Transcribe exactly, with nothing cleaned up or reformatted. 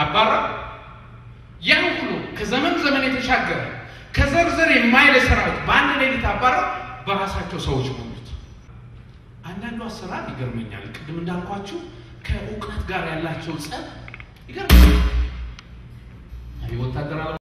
አባራ ያን ሁሉ ከዘመን ዘመን የተሻገረ ከዘርዘር የማይለ ሰራዊት ባንድ ሌሊት አባራ በራሳቸው ሰዎች ሞሉት አንዳንዱ አሰራር ይገርመኛል ቅድም እንዳልኳችሁ ከኡቅናት ጋር ያላቸው ጸብ ይገርመኛል አይ ወታደራዊ